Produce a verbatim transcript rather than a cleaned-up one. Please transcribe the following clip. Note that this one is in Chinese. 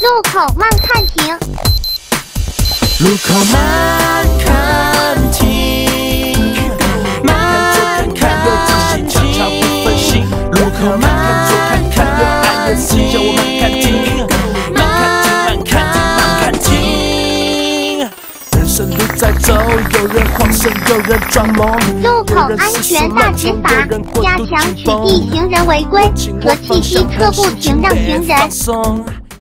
路口慢看停。 路口慢看停，慢看右看停，脚不分心。路口慢看左看看右按右死，叫我慢看停，慢看停，慢看停，慢看停。人生路在走，有人晃神，有人装懵。 路口安全大执法，加强取缔行人违规和汽机侧不停让行人。